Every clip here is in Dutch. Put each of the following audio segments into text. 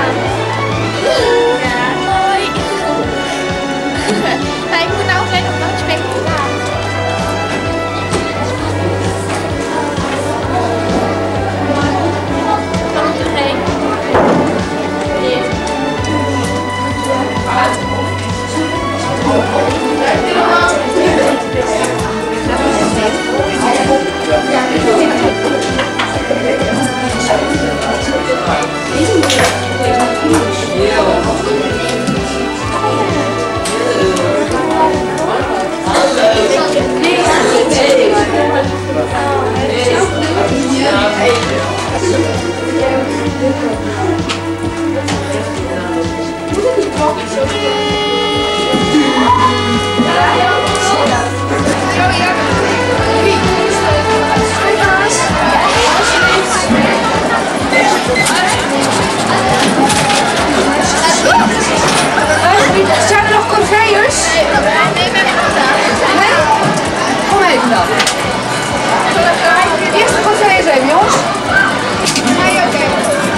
Hoi. Ja, ik moet nou alleen nog wat spek gedaan. Kan ik erheen? Dit. Zijn er nog conveyors? Nee, ben ik gedaan. Nee? Kom even dan. Eerst de conveyors even, jongens. Nee, oké.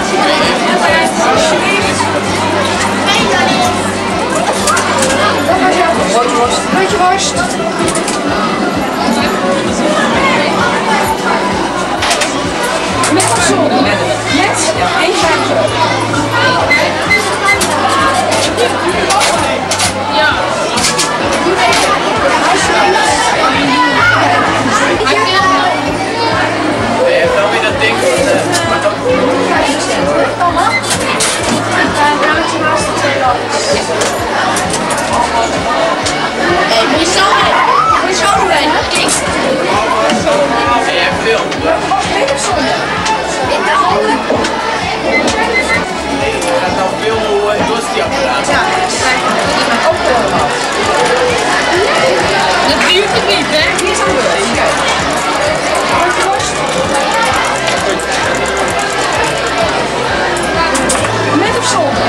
Dat was jouw broodworst. Broodje worst. Met of zonder? Met? Ja, één klein Ja. Je hebt wel weer dat ding van Moet je zo doen. je hebt film. Je gaat nou filmen hoe het was die apparaat. Dat duurt het niet, hè? Hier is het wel. Kijk. Met of zonder?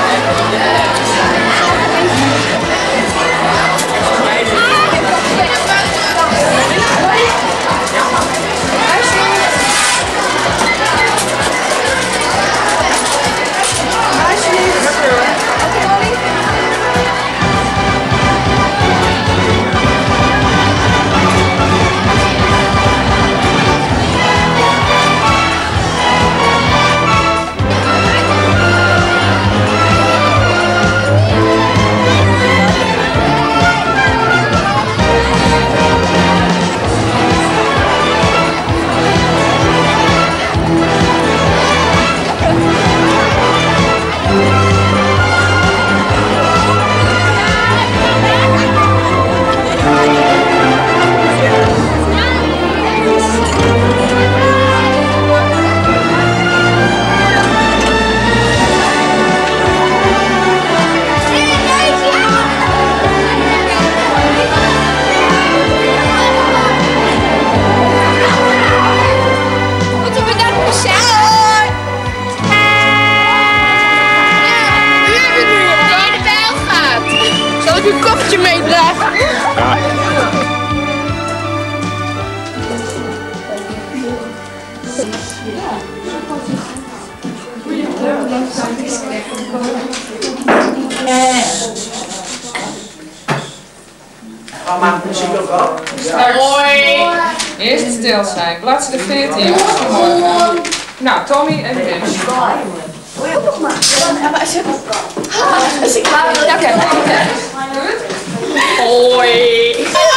Een koffertje meedragen. Ja. Mama, muziek ook wel? Hoi! Eerst stil zijn. Bladzijde 14. Nou, Tommy en Tim. Oké. Hoi!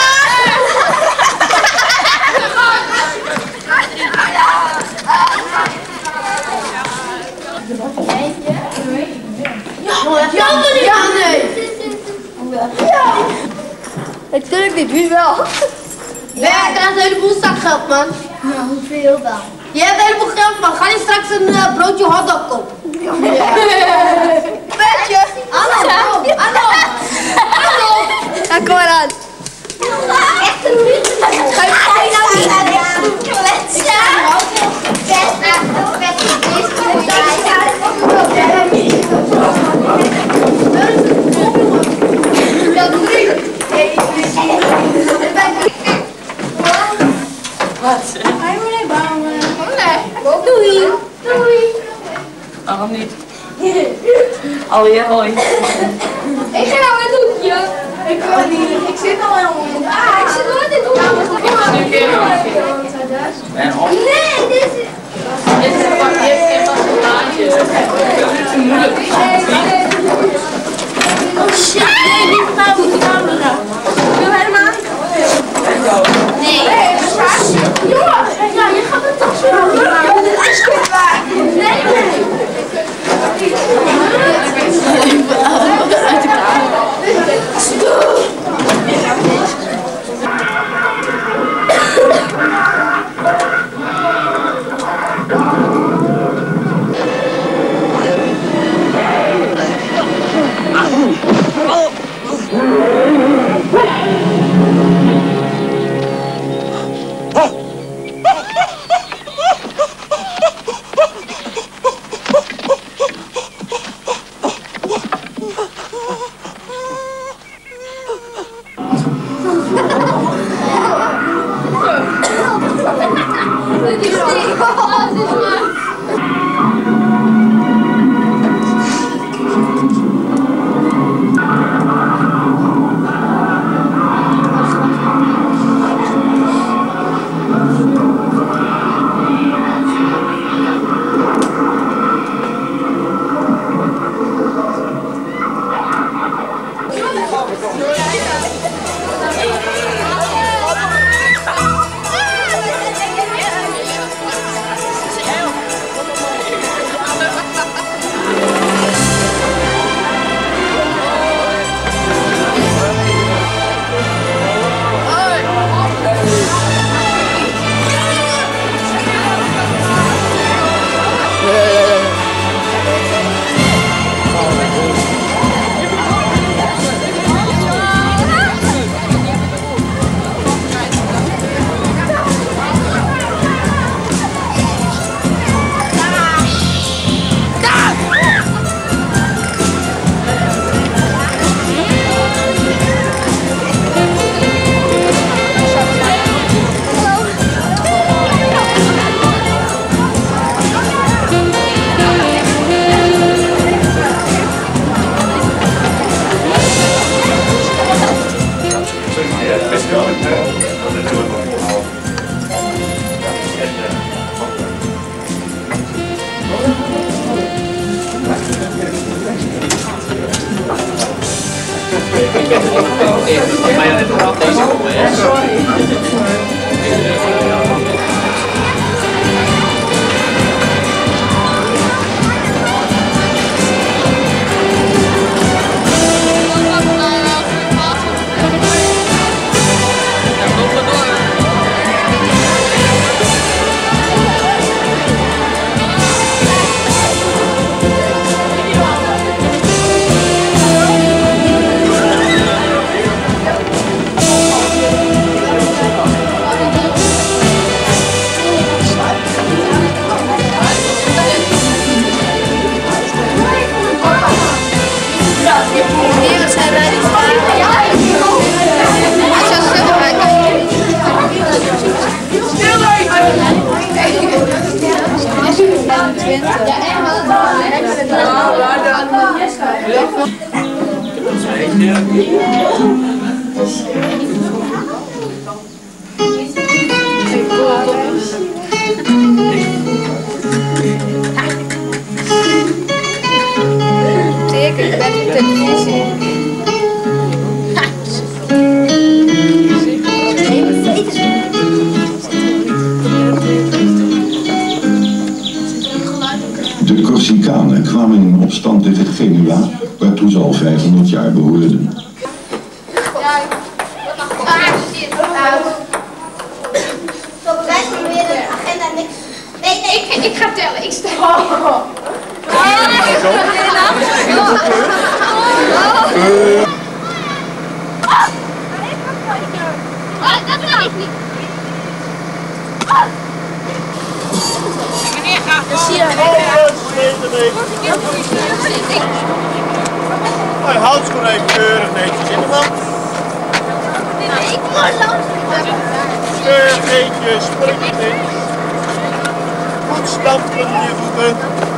Natuurlijk niet, wie wel? Ja, ik krijg een heleboel zakgeld, man. Ja, hoeveel dan? Je hebt een heleboel geld, man. Ga je straks een broodje hotdog kopen? Ja. Petje! Hallo! Hallo! Hallo! Ja, kom maar aan. Echt een liefde. Ga je nou niet aan de kletsen? Wat? Hij moet niet bouwen. Nee. Doei. Doei. Waarom niet? Alweer hoi. Ik ga nou in het hoekje. Ik wil niet. Ik zit al helemaal in. Ik zit wel in dit hoekje. Nee, dit is... Dit is een pakket en dat is een maatje. Oh shit, nee, niet gaan op de camera. Wil helemaal niet. Nee. Jongen, ja, je gaat het toch zo doen. Dit is goed waar. Nee. Uit de camera. Maar ja, net op deze komen, hè? Zeker, ik ben op televisie. De Corsicanen kwamen in opstand tegen Genua, waartoe ze al 500 jaar behoorden. Wij proberen de agenda niks. Nee, ik ga tellen. Ik sta. Dat wil ik niet. Hij houdt gewoon even keurig netjes in de hand. Ik moet langs. Keurig netjes, springt in. Goed stampen in je voeten.